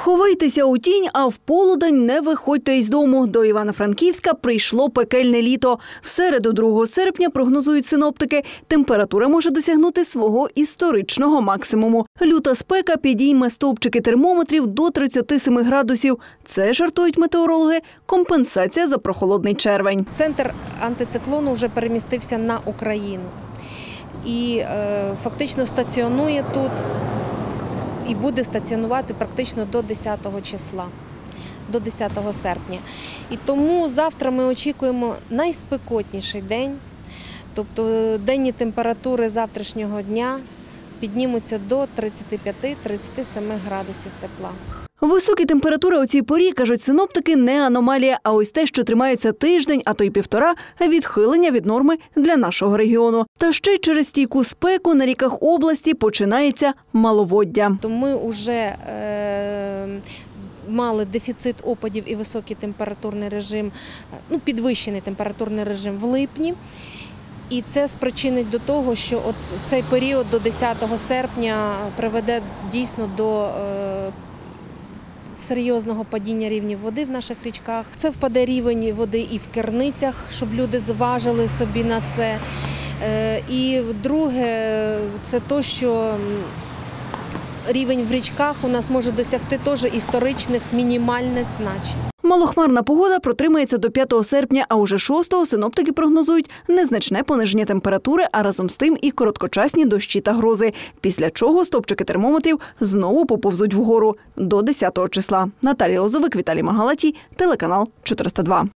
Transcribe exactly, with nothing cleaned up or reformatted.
Ховайтеся у тінь, а в полудень не виходьте із дому. До Івано-Франківська прийшло пекельне літо. В середу, другого серпня, прогнозують синоптики, температура може досягнути свого історичного максимуму. Люта спека підійме стовпчики термометрів до тридцяти семи градусів. Це, жартують метеорологи, компенсація за прохолодний червень. Центр антициклону вже перемістився на Україну і е, фактично стаціонує тут. І буде стаціонувати практично до десятого числа, до десятого серпня. І тому завтра ми очікуємо найспекотніший день, тобто денні температури завтрашнього дня піднімуться до тридцяти п'яти - тридцяти семи градусів тепла. Високі температури у цій порі, кажуть синоптики, не аномалія, а ось те, що тримається тиждень, а то й півтора, відхилення від норми для нашого регіону. Та ще й через стійку спеку на ріках області починається маловоддя. То ми вже е, мали дефіцит опадів і високий температурний режим, ну, підвищений температурний режим в липні. І це спричинить до того, що от цей період до десятого серпня приведе дійсно до е, серйозного падіння рівнів води в наших річках. Це впаде рівень води і в керницях, щоб люди зважили собі на це. І друге, це те, що рівень в річках у нас може досягти теж історичних мінімальних значень. Малохмарна погода протримається до п'ятого серпня, а уже шостого синоптики прогнозують незначне пониження температури, а разом з тим і короткочасні дощі та грози. Після чого стовпчики термометрів знову поповзуть вгору до десятого числа. Наталія Лозовик, Віталій Магалатій, телеканал чотириста два.